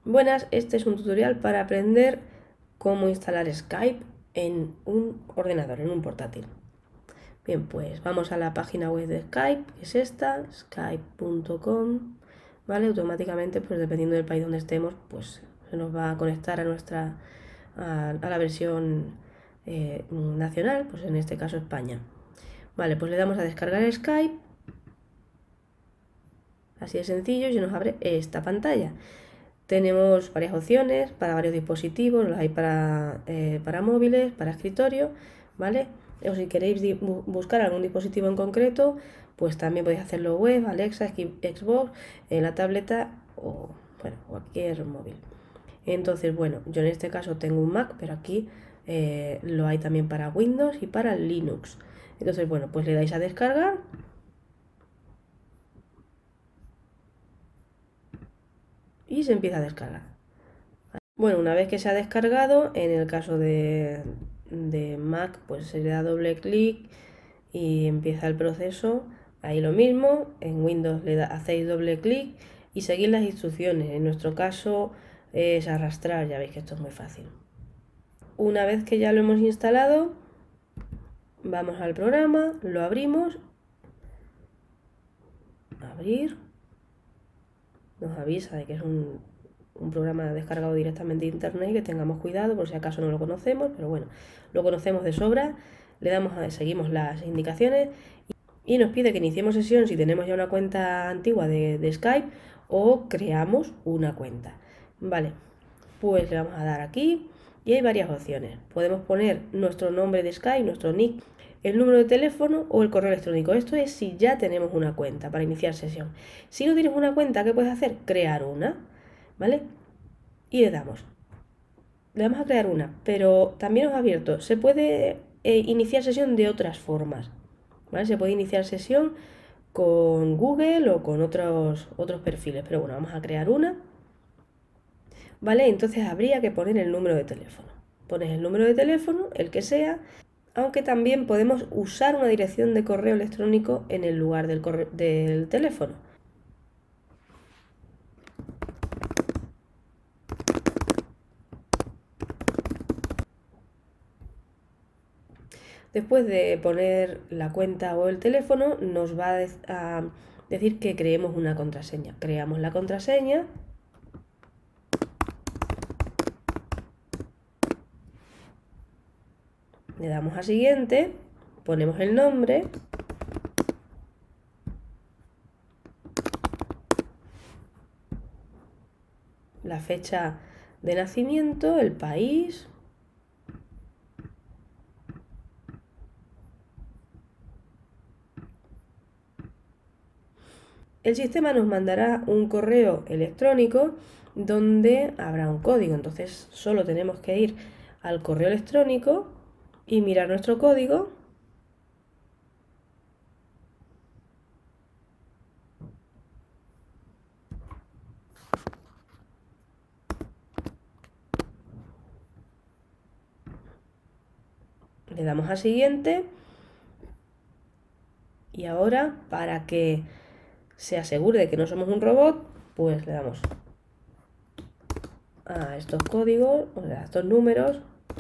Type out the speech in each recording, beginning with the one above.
Buenas, este es un tutorial para aprender cómo instalar Skype en un ordenador, en un portátil. Bien, pues vamos a la página web de Skype, que es esta, skype.com, ¿vale? Automáticamente, pues dependiendo del país donde estemos, pues se nos va a conectar a la versión nacional, pues en este caso España. Vale, pues le damos a descargar Skype, así de sencillo, y se nos abre esta pantalla. Tenemos varias opciones para varios dispositivos, los hay para móviles, para escritorio, ¿vale? O si queréis buscar algún dispositivo en concreto, pues también podéis hacerlo web, Alexa, Xbox, en la tableta o bueno, cualquier móvil. Entonces, bueno, yo en este caso tengo un Mac, pero aquí lo hay también para Windows y para Linux. Entonces, bueno, pues le dais a descargar. Y se empieza a descargar. Bueno, una vez que se ha descargado, en el caso de Mac, pues se le da doble clic y empieza el proceso. Ahí lo mismo, en Windows hacéis doble clic y seguís las instrucciones. En nuestro caso es arrastrar, ya veis que esto es muy fácil. Una vez que ya lo hemos instalado, vamos al programa, lo abrimos, abrir, nos avisa de que es un programa descargado directamente de internet y que tengamos cuidado por si acaso no lo conocemos, pero bueno, lo conocemos de sobra, le damos seguimos las indicaciones y nos pide que iniciemos sesión si tenemos ya una cuenta antigua de Skype o creamos una cuenta. Vale, pues le vamos a dar aquí y hay varias opciones. Podemos poner nuestro nombre de Skype, nuestro nick, el número de teléfono o el correo electrónico. Esto es si ya tenemos una cuenta para iniciar sesión. Si no tienes una cuenta, ¿qué puedes hacer? Crear una, ¿vale? Y le damos. Le damos a crear una, pero también os ha abierto. Se puede iniciar sesión de otras formas, ¿vale? Se puede iniciar sesión con Google o con otros perfiles, pero bueno, vamos a crear una, ¿vale? Entonces habría que poner el número de teléfono. Pones el número de teléfono, el que sea, aunque también podemos usar una dirección de correo electrónico en el lugar del teléfono. Después de poner la cuenta o el teléfono, nos va a decir que creemos una contraseña. Creamos la contraseña. Le damos a siguiente, ponemos el nombre, la fecha de nacimiento, el país, el sistema nos mandará un correo electrónico donde habrá un código, entonces solo tenemos que ir al correo electrónico y mirar nuestro código. Le damos a siguiente y ahora para que se asegure de que no somos un robot, pues le damos a estos códigos, o sea, a estos números,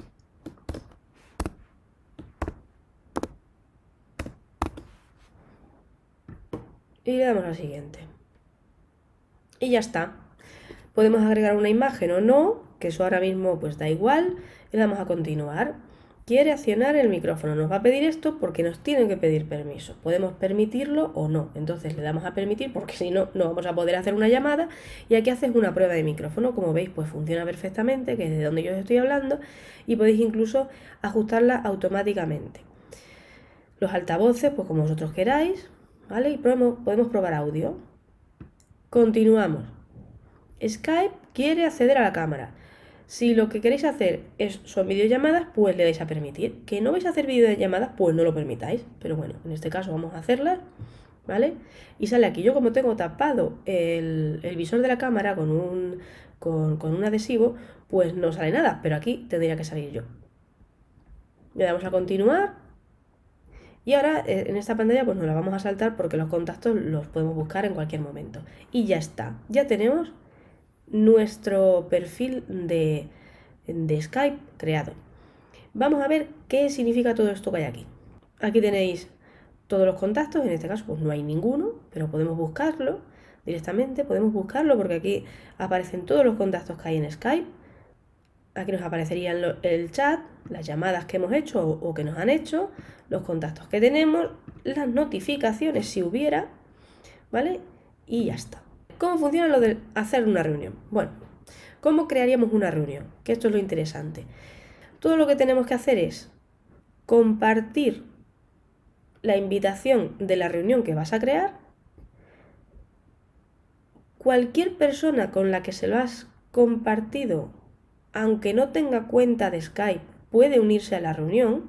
y le damos al siguiente. Y ya está. Podemos agregar una imagen o no, que eso ahora mismo pues da igual, y le damos a continuar. Quiere accionar el micrófono, nos va a pedir esto porque nos tienen que pedir permiso. Podemos permitirlo o no, entonces le damos a permitir porque si no, no vamos a poder hacer una llamada y aquí haces una prueba de micrófono. Como veis, pues funciona perfectamente, que es de donde yo os estoy hablando y podéis incluso ajustarla automáticamente. Los altavoces, pues como vosotros queráis, ¿vale? Y podemos probar audio. Continuamos. Skype quiere acceder a la cámara. Si lo que queréis hacer son videollamadas, pues le dais a permitir. Que no vais a hacer videollamadas, pues no lo permitáis. Pero bueno, en este caso vamos a hacerlas, ¿vale? Y sale aquí. Yo como tengo tapado el visor de la cámara con un adhesivo, pues no sale nada. Pero aquí tendría que salir yo. Le damos a continuar. Y ahora en esta pantalla pues nos la vamos a saltar porque los contactos los podemos buscar en cualquier momento. Y ya está. Ya tenemos nuestro perfil de Skype creado. Vamos a ver qué significa todo esto que hay aquí. Aquí tenéis todos los contactos, en este caso pues no hay ninguno, pero podemos buscarlo directamente, podemos buscarlo porque aquí aparecen todos los contactos que hay en Skype. Aquí nos aparecerían el chat, las llamadas que hemos hecho o que nos han hecho, los contactos que tenemos, las notificaciones si hubiera, ¿vale? Y ya está. ¿Cómo funciona lo de hacer una reunión? Bueno, ¿cómo crearíamos una reunión? Que esto es lo interesante. Todo lo que tenemos que hacer es compartir la invitación de la reunión que vas a crear. Cualquier persona con la que se lo has compartido, aunque no tenga cuenta de Skype, puede unirse a la reunión.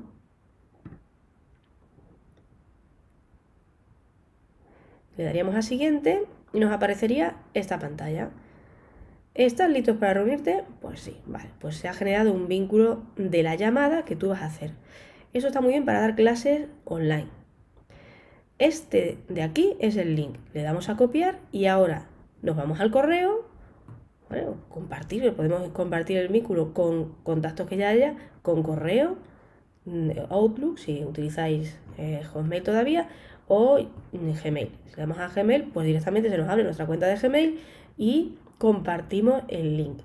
Le daríamos a siguiente y nos aparecería esta pantalla. ¿Estás listos para reunirte? Pues sí, vale, pues se ha generado un vínculo de la llamada que tú vas a hacer. Eso está muy bien para dar clases online. Este de aquí es el link. Le damos a copiar y ahora nos vamos al correo. Bueno, podemos compartir el vínculo con contactos que ya haya, con correo, Outlook, si utilizáis Hotmail todavía, o Gmail. Si le damos a Gmail, pues directamente se nos abre nuestra cuenta de Gmail y compartimos el link.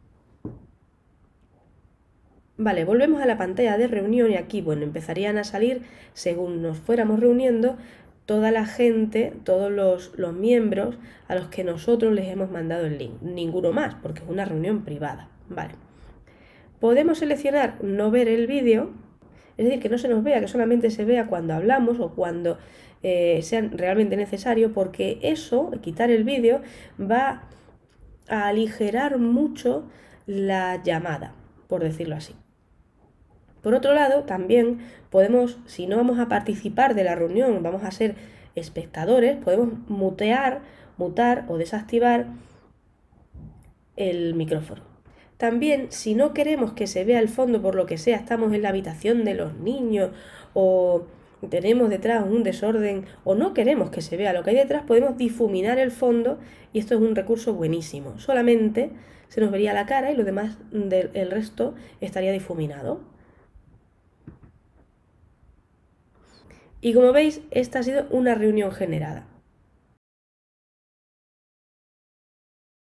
Vale, volvemos a la pantalla de reunión y aquí, bueno, empezarían a salir, según nos fuéramos reuniendo, toda la gente, todos los miembros a los que nosotros les hemos mandado el link. Ninguno más, porque es una reunión privada. Vale. Podemos seleccionar no ver el vídeo, es decir, que no se nos vea, que solamente se vea cuando hablamos o cuando sea realmente necesario, porque eso, quitar el vídeo, va a aligerar mucho la llamada, por decirlo así. Por otro lado, también podemos, si no vamos a participar de la reunión, vamos a ser espectadores, podemos mutar o desactivar el micrófono. También, si no queremos que se vea el fondo, por lo que sea, estamos en la habitación de los niños o tenemos detrás un desorden o no queremos que se vea lo que hay detrás, podemos difuminar el fondo y esto es un recurso buenísimo. Solamente se nos vería la cara y lo demás del resto estaría difuminado. Y como veis, esta ha sido una reunión generada.